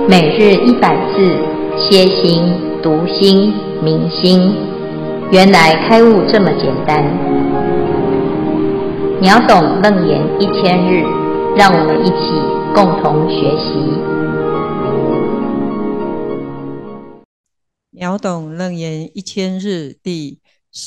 每日100字，歇心、读心、明心，原来开悟这么简单。秒懂楞严1000日，让我们一起共同学习。 秒懂楞严1000日第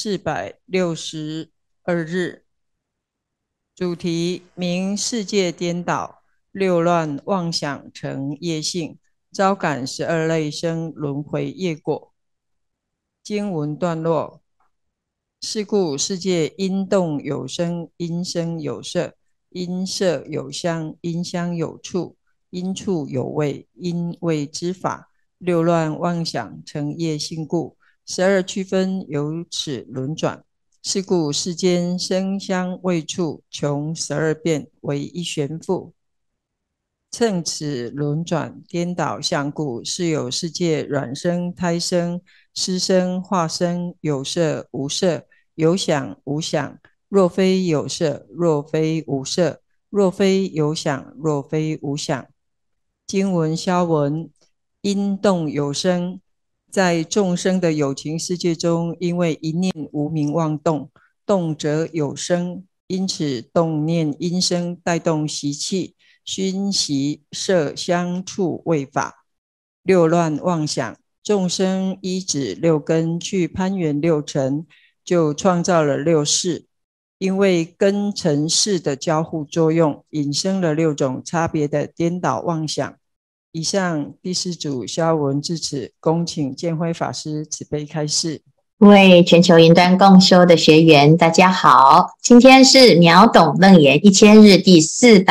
462日，主题：明世界颠倒，六乱妄想成业性，招感12类生轮回业果。经文段落：是故世界因动有生，因声有色，因色有香，因香有触，因触有味，因味之法，六乱妄想成业性故，12区分由此轮转。是故世间声香味触穷12变，为一旋复。乘此轮转颠倒相故，是有世界卵生、胎生、湿生、化生，有色无色，有想无想。若非有色，若非无色；若非有想，若非无想。经文消文：因动有生，在众生的有情世界中，因为一念无明妄动，动则有生，因此动念因生带动习气、熏习色香触味法，六乱妄想。众生依止六根去攀缘六尘，就创造了六识。因为根尘识的交互作用，引生了6种差别的颠倒妄想。以上第4组消文至此，恭请建辉法师慈悲开示。 各位全球云端共修的学员，大家好，今天是秒懂楞严1000日第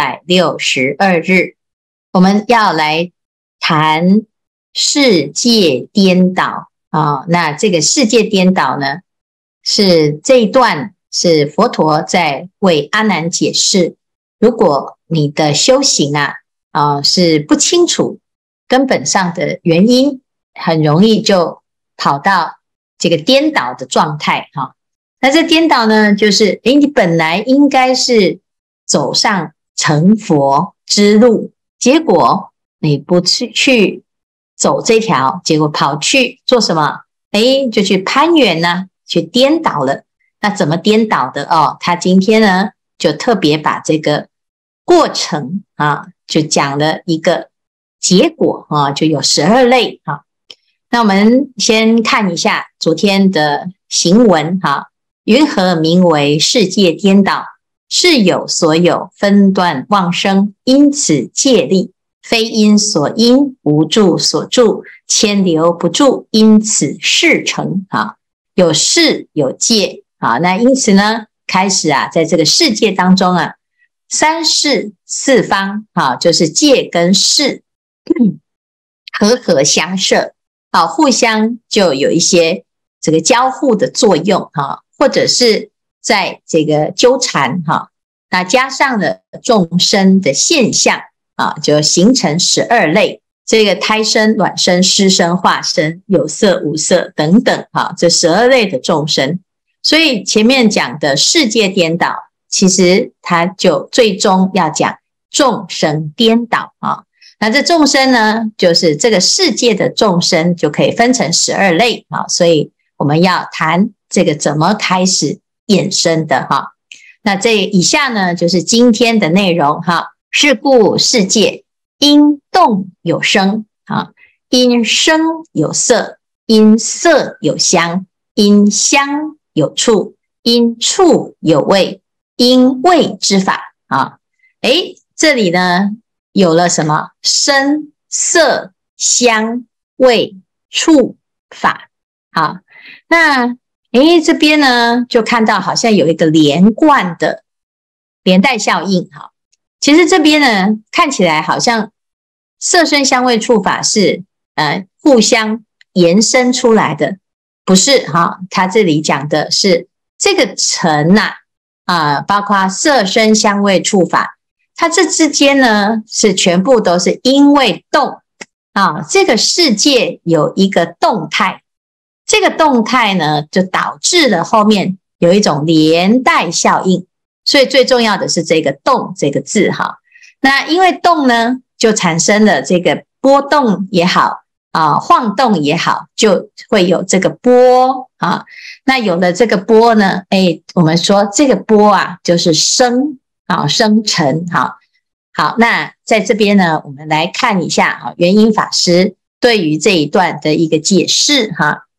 462日，我们要来谈世界颠倒那这个世界颠倒呢，是这一段是佛陀在为阿难解释，如果你的修行是不清楚根本上的原因，很容易就跑到这个颠倒的状态那这颠倒呢，就是你本来应该是走上成佛之路，结果你不去走这条，结果跑去做什么？就去攀缘去颠倒了。那怎么颠倒的他今天呢就特别把这个过程就讲了一个结果就有12类那我们先看一下昨天的行文云何名为世界颠倒？是有所有，分段妄生，因此界力，非因所因，无住所住，牵流不住，因此事成有事有界那因此呢，开始在这个世界当中三世四方就是界跟事和相摄互相就有一些这个交互的作用或者是在这个纠缠那加上了众生的现象就形成12类，这个胎生、卵生、湿生、化生、有色无色等等这12类的众生。所以前面讲的世界颠倒，其实它就最终要讲众生颠倒那这众生呢，就是这个世界的众生就可以分成12类所以我们要谈这个怎么开始衍生的那这以下呢，就是今天的内容是故世界因动有生因声有色，因色有香，因香有触，因触有味，因味之法这里呢有了什么？声色香味触法那这边呢就看到好像有一个连贯的连带效应其实这边呢看起来好像色声香味触法是互相延伸出来的，不是他这里讲的是这个尘包括色声香味触法，它这之间呢是全部都是因为动这个世界有一个动态，这个动态呢就导致了后面有一种连带效应，所以最重要的是这个动这个字那因为动呢就产生了这个波动也好晃动也好，就会有这个波那有了这个波呢，我们说这个波就是生生成好，那在这边呢，我们来看一下元音法师对于这一段的一个解释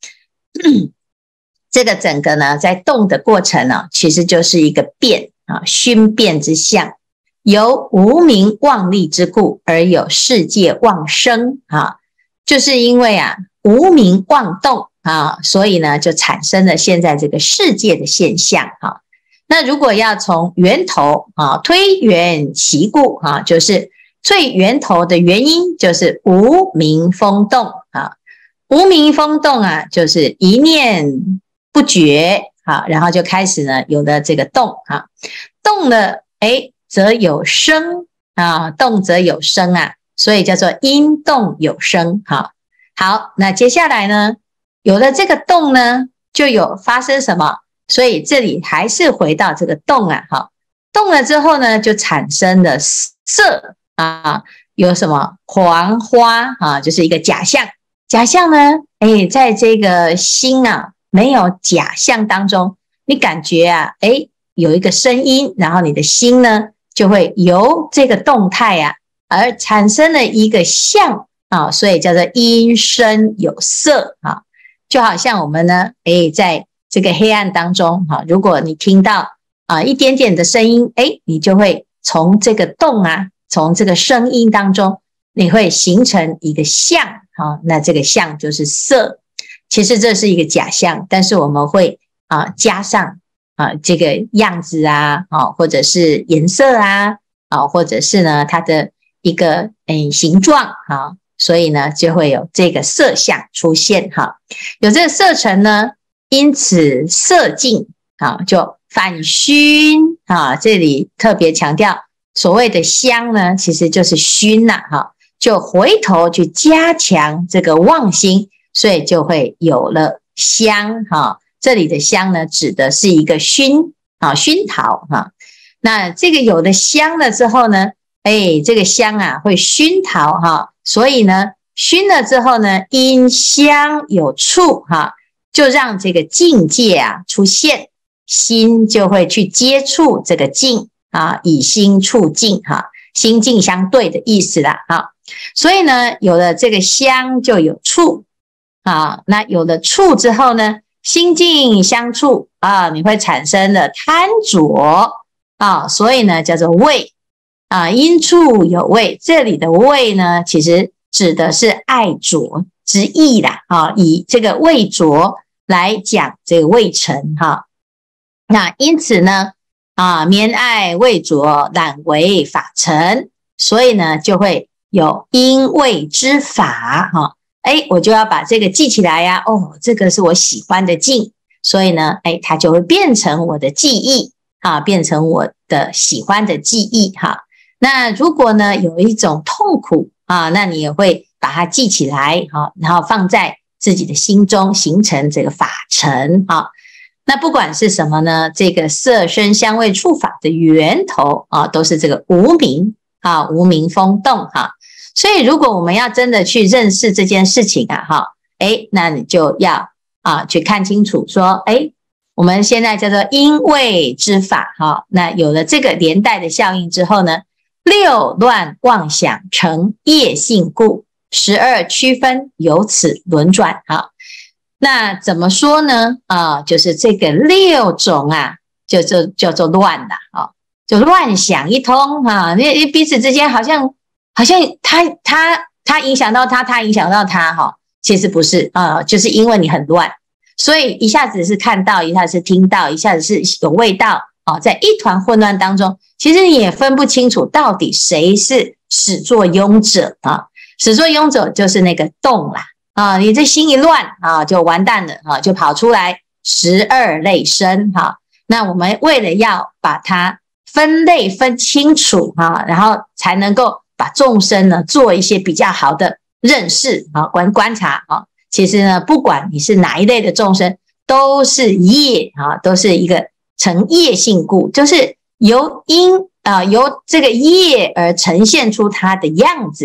这个整个呢，在动的过程呢，其实就是一个变熏变之象，由无明妄立之故，而有世界妄生就是因为无明妄动所以呢，就产生了现在这个世界的现象那如果要从源头推源其故就是最源头的原因，就是无明风动无明风动就是一念不觉然后就开始呢有了这个动动了则有生动则有生所以叫做因动有生好，那接下来呢，有了这个动呢，就有发生什么？所以这里还是回到这个动动了之后呢，就产生了色有什么黄花就是一个假象。假象呢，在这个心没有假象当中，你感觉有一个声音，然后你的心呢就会由这个动态而产生了一个相所以叫做因声有色就好像我们呢在这个黑暗当中如果你听到一点点的声音你就会从这个动从这个声音当中你会形成一个相那这个相就是色。其实这是一个假象，但是我们会加上这个样子或者是颜色或者是呢它的一个形状所以呢就会有这个色相出现有这个色尘呢，因此色境就反熏这里特别强调所谓的香呢，其实就是熏就回头去加强这个妄心，所以就会有了香这里的香呢，指的是一个熏陶那这个有了香了之后呢，这个香会熏陶所以呢熏了之后呢，因香有触就让这个境界出现，心就会去接触这个境以心触境心境相对的意思啦所以呢有了这个香就有触那有了触之后呢，心境相触你会产生了贪着所以呢叫做味因触有味。这里的味呢，其实指的是爱着之意啦以这个味着来讲这个味尘那因此呢绵爱味着，染为法尘，所以呢就会有因味之法我就要把这个记起来这个是我喜欢的境，所以呢它就会变成我的记忆变成我的喜欢的记忆那如果呢有一种痛苦那你也会把它记起来然后放在自己的心中，形成这个法尘那不管是什么呢，这个色声香味触法的源头都是这个无明无明风动所以如果我们要真的去认识这件事情那你就要去看清楚说我们现在叫做因味之法那有了这个连带的效应之后呢，六乱妄想成业性故，12区分由此轮转那怎么说呢就是这个6种就叫做乱就乱想一通因为彼此之间好像他影响到他影响到他其实不是就是因为你很乱，所以一下子是看到，一下子是听到，一下子是有味道在一团混乱当中，其实你也分不清楚到底谁是始作俑者始作俑者就是那个动啦你这心一乱就完蛋了就跑出来12类生那我们为了要把它分类分清楚然后才能够把众生呢做一些比较好的认识观察其实呢不管你是哪一类的众生，都是业都是一个成业性故，就是由这个业而呈现出它的样子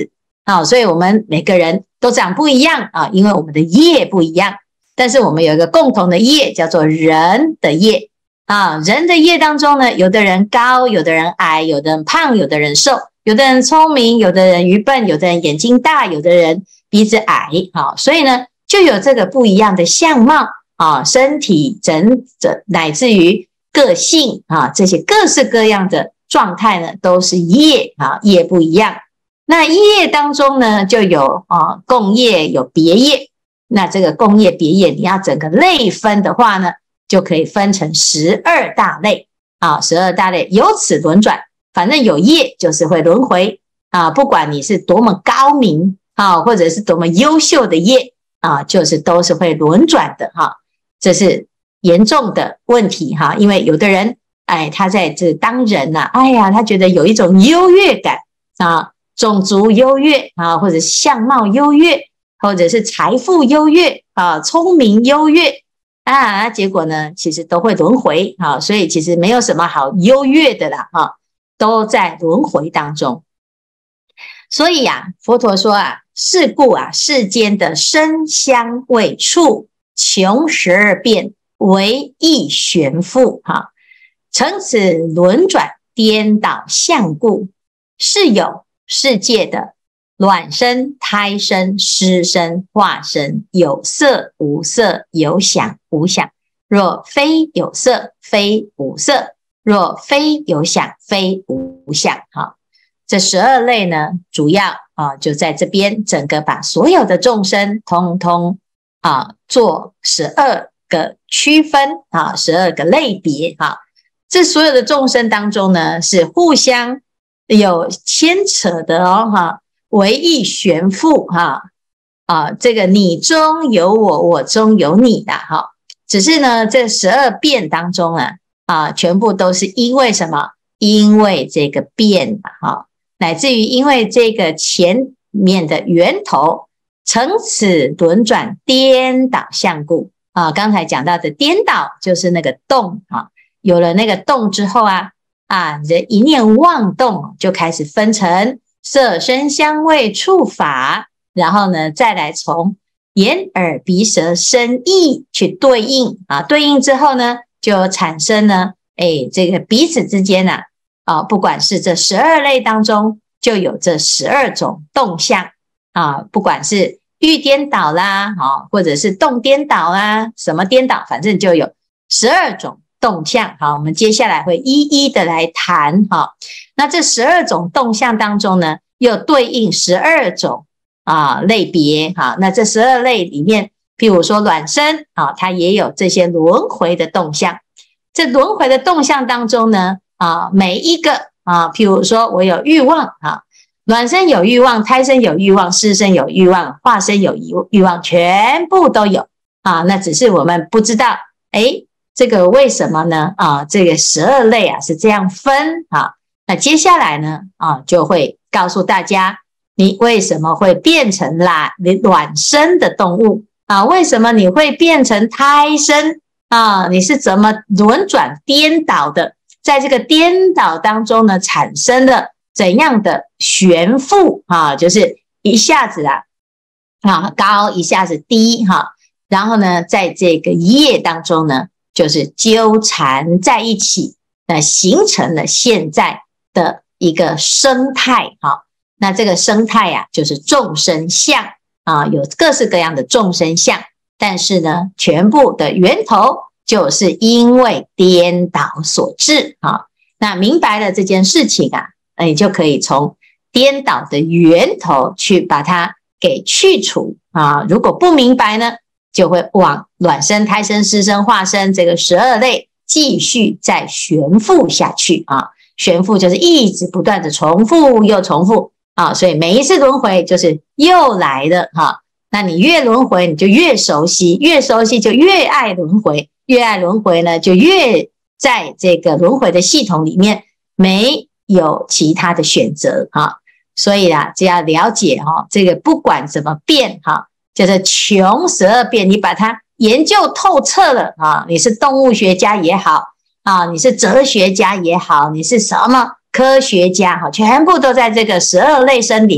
所以我们每个人都长不一样因为我们的业不一样，但是我们有一个共同的业，叫做人的业人的业当中呢，有的人高，有的人矮，有的人胖，有的人瘦，有的人聪明，有的人愚笨，有的人眼睛大，有的人鼻子矮所以呢就有这个不一样的相貌身体乃至于个性这些各式各样的状态呢，都是业业不一样。那业当中呢，就有共业，有别业。那这个共业别业，你要整个类分的话呢，就可以分成12大类12大类，由此轮转。反正有业就是会轮回不管你是多么高明或者是多么优秀的业就是都是会轮转的这是严重的问题因为有的人他在这当人他觉得有一种优越感种族优越或者相貌优越，或者是财富优越聪明优越结果呢其实都会轮回所以其实没有什么好优越的啦都在轮回当中。所以佛陀说是故世间的身香味触穷12变，为亦旋复乘此轮转颠倒相故，是有世界的卵生、胎生、湿生、化生，有色无色，有想无想。若非有色，非无色；若非有想，非无想。这12类呢，主要就在这边整个把所有的众生通通做12个区分12个类别这所有的众生当中呢，是互相有牵扯的为亦旋复这个你中有我，我中有你的只是呢这12变当中全部都是因为什么？因为这个变乃至于因为这个前面的源头，乘此轮转颠倒相故刚才讲到的颠倒就是那个动有了那个动之后你的一念妄动就开始分成色声香味触法，然后呢再来从眼耳鼻舌身意去对应对应之后呢就产生呢这个彼此之间不管是这12类当中就有这12种动向不管是欲颠倒啦或者是动颠倒啦，什么颠倒，反正就有12种动向我们接下来会一一的来谈那这12种动向当中呢，又对应12种类别那这12类里面，譬如说卵生它也有这些轮回的动向。这轮回的动向当中呢每一个譬如说我有欲望卵生有欲望，胎生有欲望，湿生有欲望，化生有欲望，全部都有那只是我们不知道这个为什么呢这个12类是这样分那接下来呢就会告诉大家你为什么会变成卵生的动物为什么你会变成胎生你是怎么轮转颠倒的，在这个颠倒当中呢产生了怎样的旋复就是一下子高一下子低然后呢在这个业当中呢就是纠缠在一起形成了现在的一个生态那这个生态就是众生相有各式各样的众生相，但是呢全部的源头就是因为颠倒所致那明白了这件事情你就可以从颠倒的源头去把它给去除如果不明白呢，就会往卵生、胎生、湿生、化生这个12类继续再旋复下去旋复就是一直不断的重复又重复所以每一次轮回就是又来了那你越轮回你就越熟悉，越熟悉就越爱轮回，越爱轮回呢就越在这个轮回的系统里面没有其他的选择所以只要了解这个不管怎么变就是穷12变，你把它研究透彻了你是动物学家也好你是哲学家也好，你是什么科学家全部都在这个12类生里面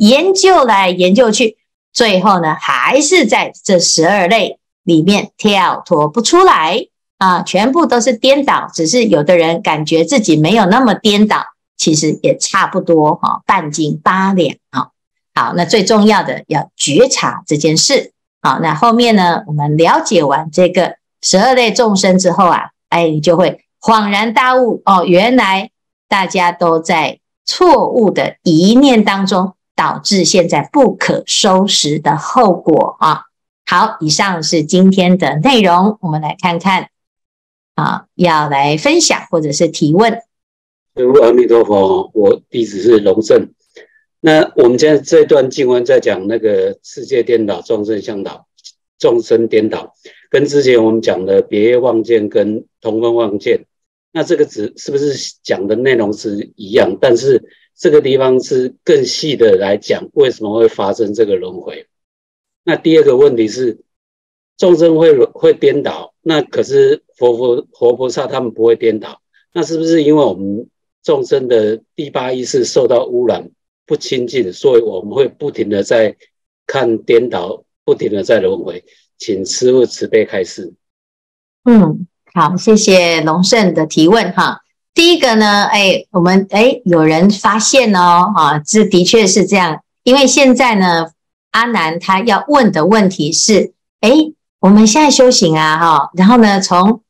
研究来研究去，最后呢还是在这12类里面跳脱不出来啊，全部都是颠倒，只是有的人感觉自己没有那么颠倒，其实也差不多半斤八两。好，那最重要的要觉察这件事。好，那后面呢，我们了解完这个12类众生之后啊，你就会恍然大悟哦，原来大家都在错误的一念当中，导致现在不可收拾的后果啊。好，以上是今天的内容，我们来看看要来分享或者是提问。 阿弥陀佛，我弟子是龙胜。那我们现在这段经文在讲那个世界颠倒，众生向导，众生颠倒，跟之前我们讲的别业妄见跟同分妄见，那这个是不是讲的内容是一样？但是这个地方是更细的来讲，为什么会发生这个轮回？那第二个问题是，众生会颠倒，那可是活菩萨他们不会颠倒，那是不是因为我们众生的第八意识受到污染？不清净，所以我们会不停的在看颠倒，不停的在轮回，请师父慈悲开示。 好，谢谢龙胜的提问哈。第一个呢，我们有人发现这的确是这样，因为现在呢，阿难他要问的问题是，我们现在修行然后呢，从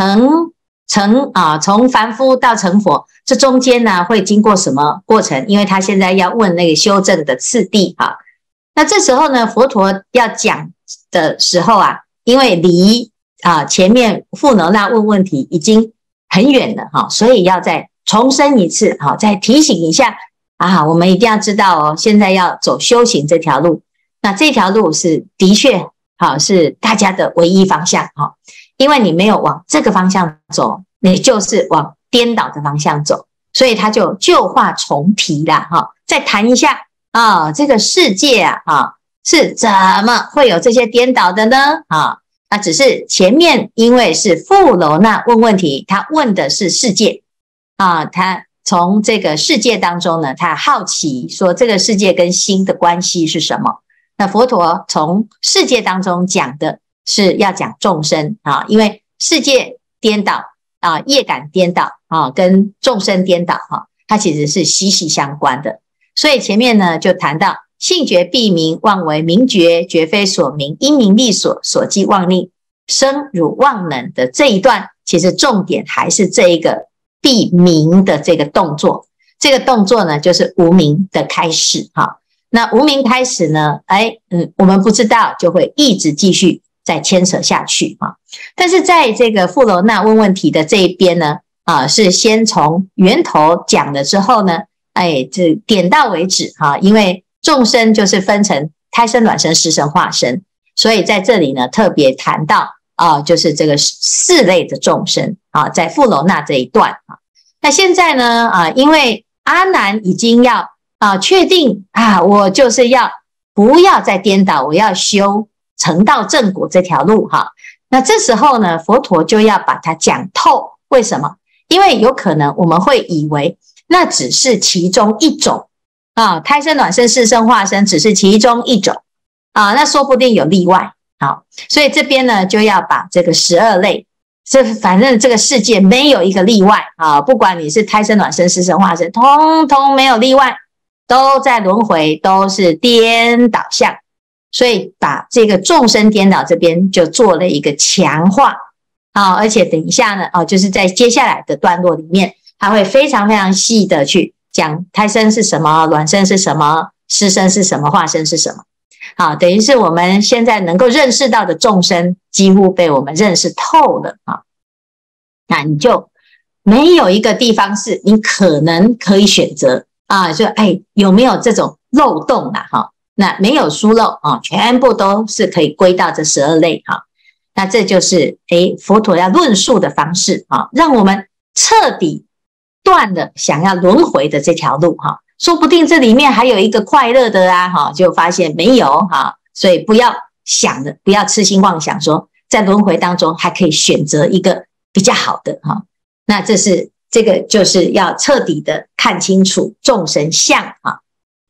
凡夫到成佛，这中间呢会经过什么过程？因为他现在要问那个修正的次第那这时候呢，佛陀要讲的时候因为离前面富楼那问问题已经很远了所以要再重申一次再提醒一下我们一定要知道现在要走修行这条路，那这条路是的确是大家的唯一方向因为你没有往这个方向走，你就是往颠倒的方向走，所以他就旧话重提啦再谈一下这个世界是怎么会有这些颠倒的呢那只是前面因为是富楼那问问题，他问的是世界他从这个世界当中呢，他好奇说这个世界跟心的关系是什么。那佛陀从世界当中讲的是要讲众生因为世界颠倒业感颠倒跟众生颠倒它其实是息息相关的。所以前面呢就谈到性觉必明，妄为明觉，觉非所明，因名利所，所即妄令，生汝妄能的这一段，其实重点还是这一个必明的这个动作。这个动作呢就是无明的开始那无明开始呢我们不知道，就会一直继续再牵扯下去但是在这个富楼那问问题的这一边呢是先从源头讲了之后呢这点到为止因为众生就是分成胎生、卵生、湿生、化生，所以在这里呢特别谈到就是这个4类的众生在富楼那这一段那现在呢因为阿难已经要确定我就是要不要再颠倒，我要修成道正果这条路那这时候呢佛陀就要把它讲透。为什么？因为有可能我们会以为那只是其中一种胎生、卵生、湿生、化生只是其中一种那说不定有例外所以这边呢就要把这个12类，反正这个世界没有一个例外不管你是胎生、卵生、湿生、化生，通通没有例外，都在轮回，都是颠倒相。所以把这个众生颠倒这边就做了一个强化而且等一下呢就是在接下来的段落里面，他会非常非常细的去讲胎生是什么，卵生是什么，湿生是什么，化生是什么等于是我们现在能够认识到的众生几乎被我们认识透了那你就没有一个地方是你可能可以选择就有没有这种漏洞那没有疏漏全部都是可以归到这12类那这就是佛陀要论述的方式让我们彻底断了想要轮回的这条路说不定这里面还有一个快乐的就发现没有所以不要想的，不要痴心妄想说在轮回当中还可以选择一个比较好的那这个就是要彻底的看清楚众生相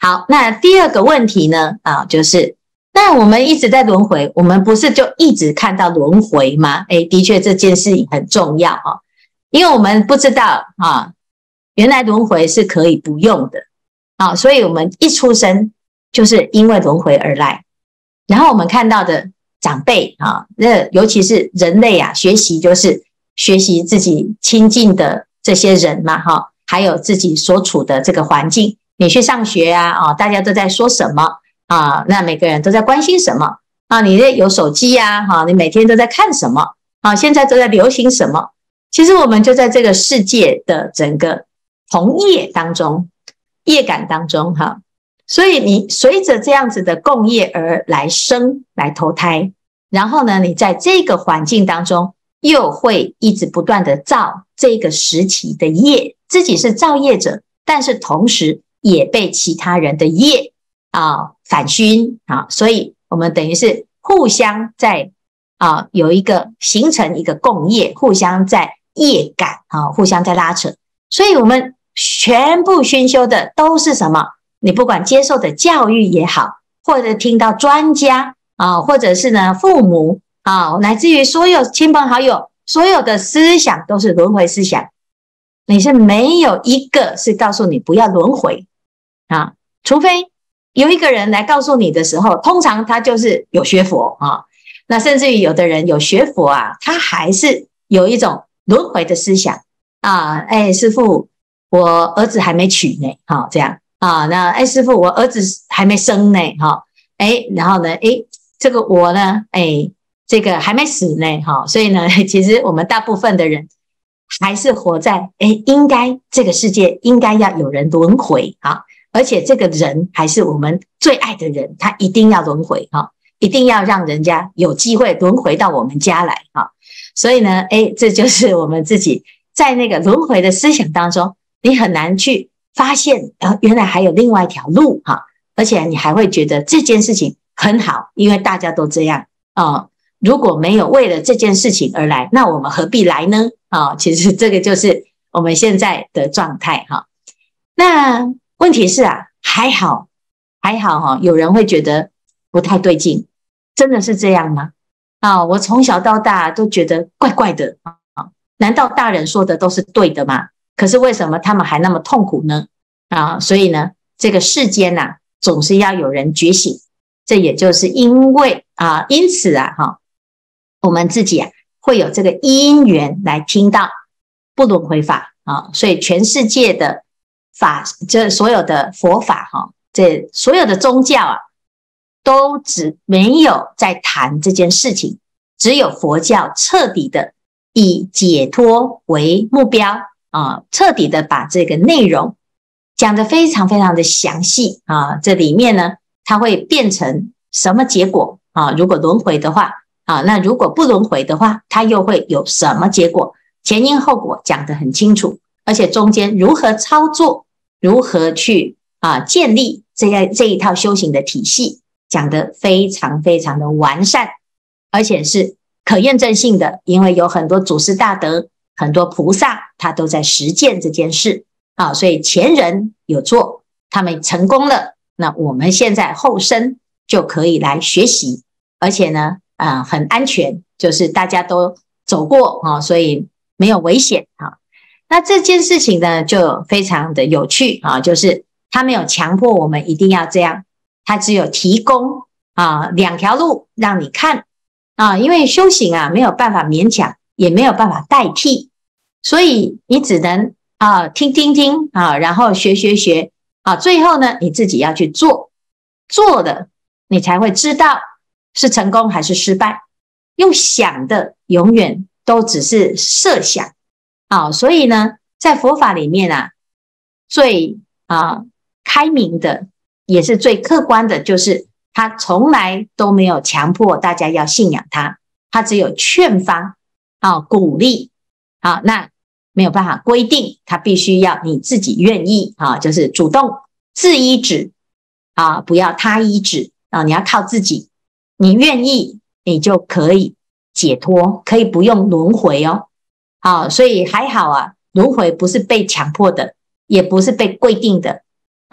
好，那第二个问题呢，就是那我们一直在轮回，我们不是就一直看到轮回吗？的确这件事情很重要哈，因为我们不知道原来轮回是可以不用的所以我们一出生就是因为轮回而来。然后我们看到的长辈尤其是人类学习就是学习自己亲近的这些人嘛还有自己所处的这个环境。你去上学大家都在说什么那每个人都在关心什么你有手机你每天都在看什么现在都在流行什么？其实我们就在这个世界的整个同业当中，业感当中所以你随着这样子的共业而来生来投胎，然后呢，你在这个环境当中又会一直不断的造这个时期的业，自己是造业者，但是同时也被其他人的业反熏所以我们等于是互相在有一个形成一个共业，互相在业感互相在拉扯。所以我们全部熏修的都是什么？你不管接受的教育也好，或者听到专家或者是呢父母乃至于所有亲朋好友，所有的思想都是轮回思想。你是没有一个是告诉你不要轮回除非有一个人来告诉你的时候，通常他就是有学佛那甚至于有的人有学佛他还是有一种轮回的思想师父我儿子还没娶呢这样那师父我儿子还没生呢然后呢这个我呢这个还没死呢所以呢其实我们大部分的人还是活在应该这个世界应该要有人轮回而且这个人还是我们最爱的人，他一定要轮回一定要让人家有机会轮回到我们家来所以呢这就是我们自己在那个轮回的思想当中，你很难去发现原来还有另外一条路而且你还会觉得这件事情很好，因为大家都这样如果没有为了这件事情而来，那我们何必来呢其实这个就是我们现在的状态那问题是还好有人会觉得不太对劲，真的是这样吗我从小到大都觉得怪怪的难道大人说的都是对的吗？可是为什么他们还那么痛苦呢所以呢这个世间总是要有人觉醒，这也就是因为因此我们自己会有这个因缘来听到不轮回法所以全世界的法，这所有的佛法这所有的宗教都只没有在谈这件事情，只有佛教彻底的以解脱为目标彻底的把这个内容讲得非常非常的详细这里面呢它会变成什么结果如果轮回的话那如果不轮回的话，它又会有什么结果？前因后果讲得很清楚，而且中间如何操作，如何去建立这一套修行的体系，讲得非常非常的完善，而且是可验证性的，因为有很多祖师大德，很多菩萨他都在实践这件事所以前人有做，他们成功了，那我们现在后生就可以来学习，而且呢很安全，就是大家都走过所以没有危险那这件事情呢就非常的有趣就是他没有强迫我们一定要这样，他只有提供两条路让你看因为修行没有办法勉强，也没有办法代替，所以你只能听然后学最后呢你自己要去做的，你才会知道是成功还是失败。用想的永远都只是设想所以呢在佛法里面最开明的也是最客观的，就是他从来都没有强迫大家要信仰他，他只有劝发鼓励那没有办法规定，他必须要你自己愿意就是主动自依止不要他依止你要靠自己，你愿意你就可以解脱，可以不用轮回所以还好轮回不是被强迫的，也不是被规定的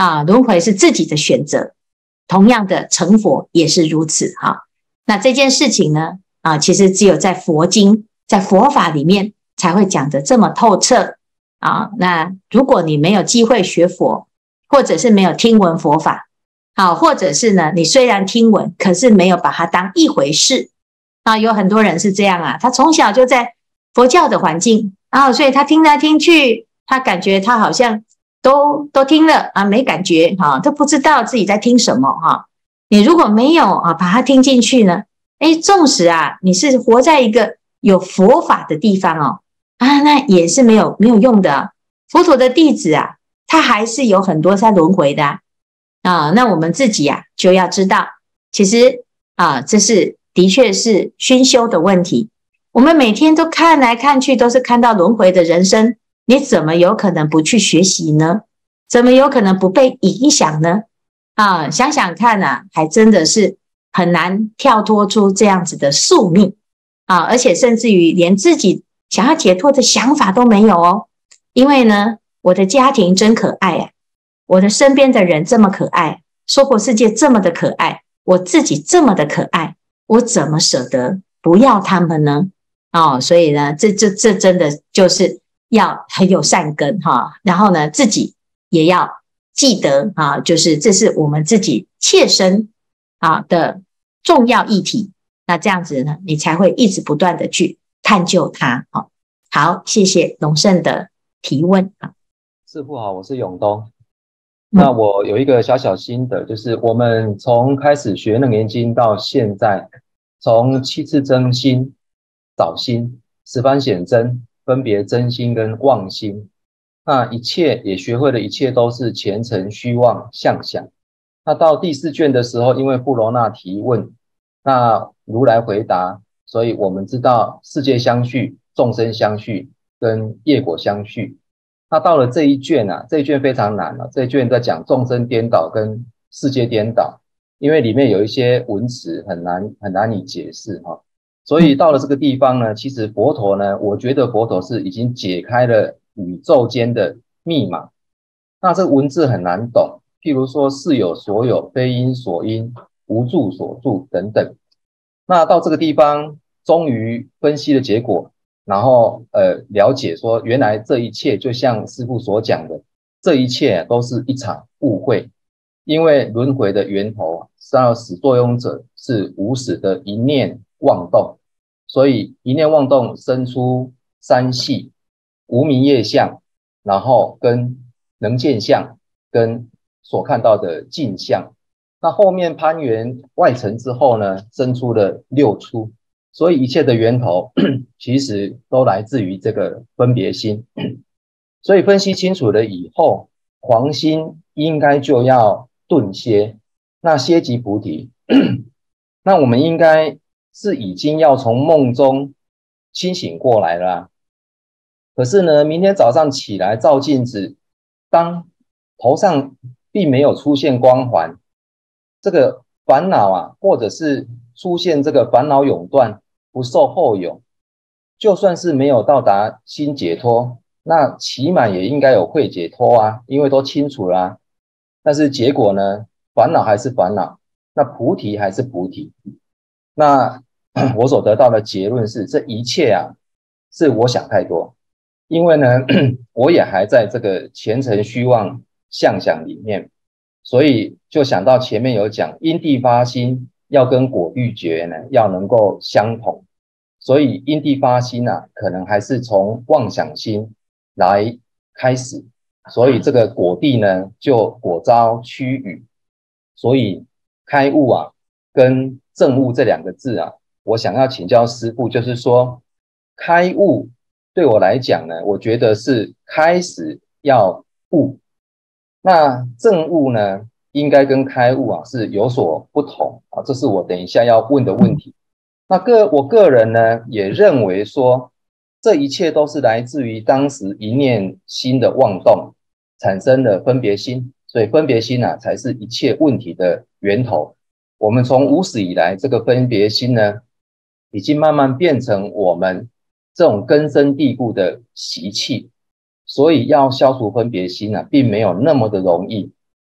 轮回是自己的选择，同样的成佛也是如此哈。那这件事情呢其实只有在佛经在佛法里面才会讲得这么透彻那如果你没有机会学佛，或者是没有听闻佛法或者是呢你虽然听闻，可是没有把它当一回事有很多人是这样他从小就在佛教的环境所以他听来听去，他感觉他好像都听了没感觉都不知道自己在听什么你如果没有把它听进去呢，纵使你是活在一个有佛法的地方那也是没有用的佛陀的弟子他还是有很多在轮回的那我们自己就要知道，其实这是的确是熏修的问题。我们每天都看来看去都是看到轮回的人生，你怎么有可能不去学习呢？怎么有可能不被影响呢？想想看还真的是很难跳脱出这样子的宿命而且甚至于连自己想要解脱的想法都没有因为呢，我的家庭真可爱我的身边的人这么可爱，娑婆世界这么的可爱，我自己这么的可爱，我怎么舍得不要他们呢？所以呢，这真的就是要很有善根然后呢，自己也要记得就是这是我们自己切身的重要议题。那这样子呢，你才会一直不断的去探究它好，谢谢龙胜的提问师父好，我是永东。那我有一个小小心得，就是我们从开始学楞严经到现在，从七次真心、早心、十番显真、分别真心跟妄心，那一切也学会了，一切都是前尘虚妄相想。那到第4卷的时候，因为布罗那提问，那如来回答，所以我们知道世界相续、众生相续跟业果相续。那到了这一卷这一卷非常难这一卷在讲众生颠倒跟世界颠倒，因为里面有一些文词很难以解释所以到了这个地方呢，其实佛陀呢，我觉得佛陀是已经解开了宇宙间的密码。那这个文字很难懂，譬如说是有所有，非因所因，无住所住等等。那到这个地方终于分析的结果，然后了解说原来这一切就像师父所讲的，这一切都是一场误会。因为轮回的源头始作俑者是无始的一念妄动，所以一念妄动生出三系，无明业相，然后跟能见相，跟所看到的境相。那后面攀缘外层之后呢，生出了6出。所以一切的源头其实都来自于这个分别心。所以分析清楚了以后，狂心应该就要顿歇，那歇即菩提。那我们应该是已经要从梦中清醒过来了可是呢，明天早上起来照镜子，当头上并没有出现光环，这个烦恼或者是出现这个烦恼永断，不受后有，就算是没有到达心解脱，那起码也应该有慧解脱因为都清楚啦但是结果呢，烦恼还是烦恼，那菩提还是菩提。那我所得到的结论是，这一切是我想太多。因为呢我也还在这个前尘虚妄相想里面，所以就想到前面有讲因地发心要跟果欲觉呢要能够相同，所以因地发心可能还是从妄想心来开始，所以这个果地呢就果招趋雨。所以开悟跟证悟这2个字我想要请教师父，就是说开悟对我来讲呢，我觉得是开始要悟，那证悟呢应该跟开悟是有所不同这是我等一下要问的问题。那我个人呢也认为说，这一切都是来自于当时一念心的妄动产生的分别心，所以分别心才是一切问题的源头。我们从无始以来，这个分别心呢已经慢慢变成我们这种根深蒂固的习气，所以要消除分别心并没有那么的容易。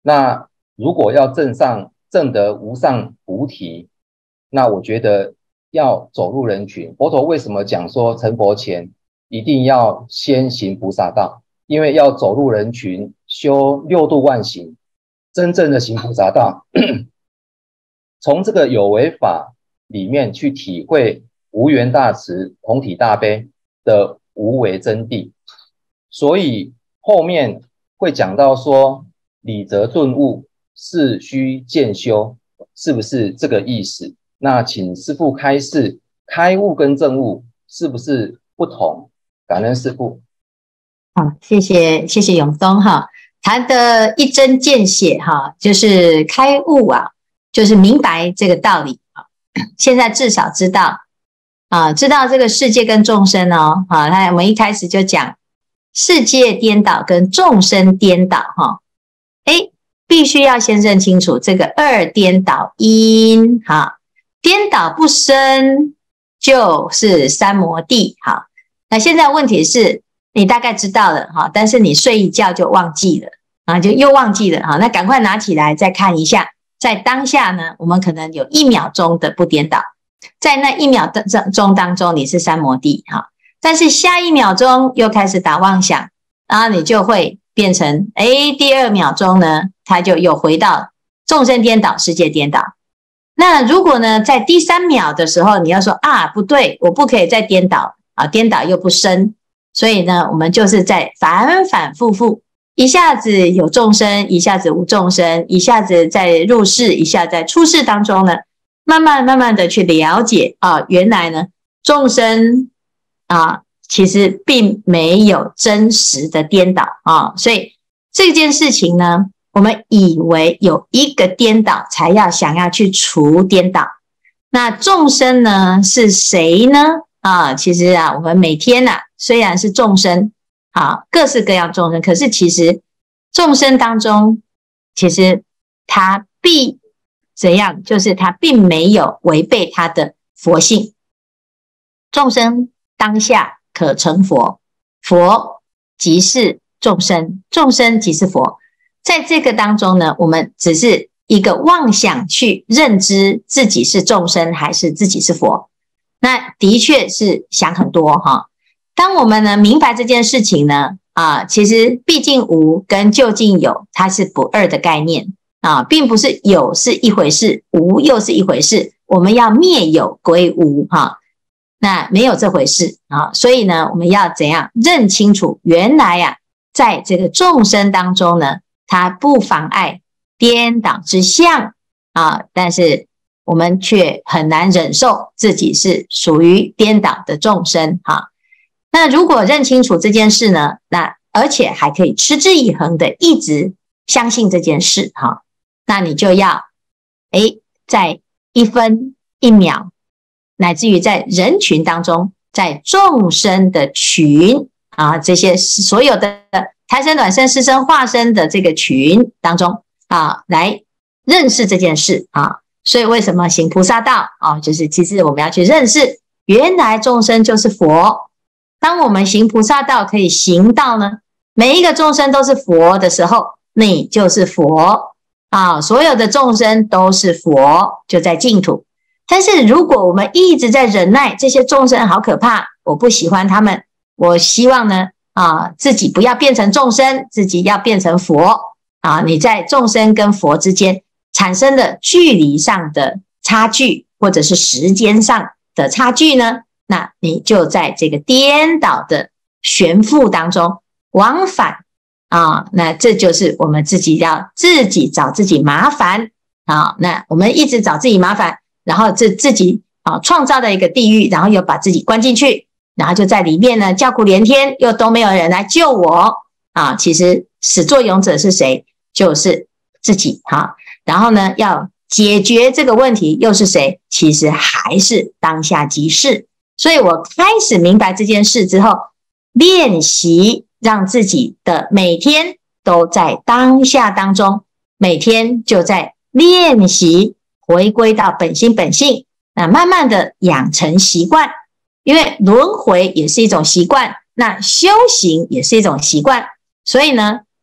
那如果要证得无上菩提，那我觉得要走入人群。佛陀为什么讲说成佛前一定要先行菩萨道？因为要走入人群，修六度万行，真正的行菩萨道，从这个有为法里面去体会无缘大慈、同体大悲的无为真谛。所以后面会讲到说，理则顿悟，是须渐修，是不是这个意思？那请师父开示，开悟跟证悟是不是不同？感恩师父。 好，谢谢永东哈，谈的一针见血哈，就是开悟啊，就是明白这个道理啊。现在至少知道知道这个世界跟众生哦，那我们一开始就讲世界颠倒跟众生颠倒哈，必须要先认清楚这个二颠倒因哈，颠倒不生就是三摩地哈。那现在问题是，你大概知道了哈，但是你睡一觉就忘记了就又忘记了哈，那赶快拿起来再看一下，在当下呢，我们可能有1秒钟的不颠倒，在那1秒钟当中你是三摩地哈，但是下1秒钟又开始打妄想，然后你就会变成第2秒钟呢，它就又回到众生颠倒、世界颠倒。那如果呢，在第3秒的时候，你要说不对，我不可以再颠倒颠倒又不生。所以呢，我们就是在反反复复，一下子有众生，一下子无众生，一下子在入世，一下在出世当中呢，慢慢的去了解原来呢，众生其实并没有真实的颠倒所以这件事情呢，我们以为有一个颠倒才想要去除颠倒。那众生呢是谁呢？其实我们每天虽然是众生各式各样众生，可是其实众生当中，其实他必怎样？就是他并没有违背他的佛性。众生当下可成佛，佛即是众生，众生即是佛。在这个当中呢，我们只是一个妄想去认知自己是众生还是自己是佛。那的确是想很多哈。当我们呢明白这件事情呢，其实毕竟无跟究竟有，它是不二的概念并不是有是一回事，无又是一回事。我们要灭有归无那没有这回事所以呢，我们要怎样认清楚？原来在这个众生当中呢，它不妨碍颠倒之相但是我们却很难忍受自己是属于颠倒的众生那如果认清楚这件事呢，那而且还可以持之以恒的一直相信这件事那你就要在1分1秒，乃至于在人群当中，在众生的群这些所有的胎生、卵生、湿生、化生的这个群当中来认识这件事所以为什么行菩萨道就是其实我们要去认识，原来众生就是佛。当我们行菩萨道可以行到呢，每一个众生都是佛的时候，你就是佛所有的众生都是佛，就在净土。但是如果我们一直在忍耐，这些众生好可怕，我不喜欢他们，我希望呢自己不要变成众生，自己要变成佛你在众生跟佛之间产生的距离上的差距，或者是时间上的差距呢，那你就在这个颠倒的悬浮当中往返那这就是我们自己要自己找自己麻烦那我们一直找自己麻烦，然后自己创造的一个地狱，然后又把自己关进去，然后就在里面呢叫苦连天，又都没有人来救我其实始作俑者是谁？就是自己然后呢，要解决这个问题又是谁？其实还是当下即是。所以我开始明白这件事之后，练习让自己的每天都在当下当中，每天就在练习回归到本心本性，那慢慢的养成习惯。因为轮回也是一种习惯，那修行也是一种习惯，所以呢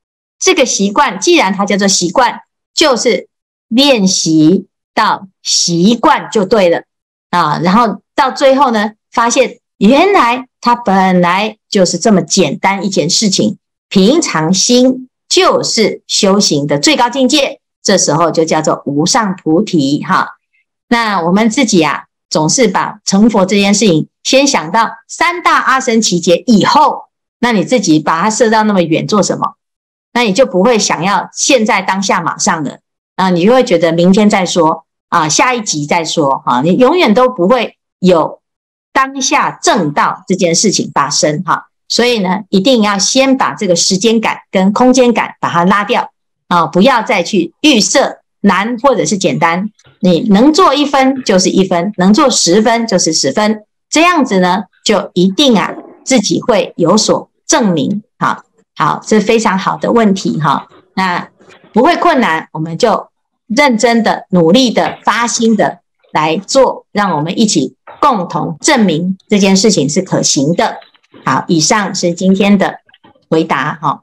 这个习惯既然它叫做习惯，就是练习到习惯就对了啊。然后到最后呢，发现原来它本来就是这么简单一件事情，平常心就是修行的最高境界，这时候就叫做无上菩提哈。那我们自己啊，总是把成佛这件事情先想到三大阿僧祇劫以后，那你自己把它设到那么远做什么？那你就不会想要现在当下马上的啊，你就会觉得明天再说啊，下一集再说啊，你永远都不会有当下正道这件事情发生哈。所以呢，一定要先把这个时间感跟空间感把它拉掉啊，不要再去预设难或者是简单，你能做1分就是1分，能做10分就是10分，这样子呢，就一定啊自己会有所证明。好，这非常好的问题哈。那不会困难，我们就认真的、努力的、发心的来做，让我们一起共同证明这件事情是可行的。好，以上是今天的回答哈。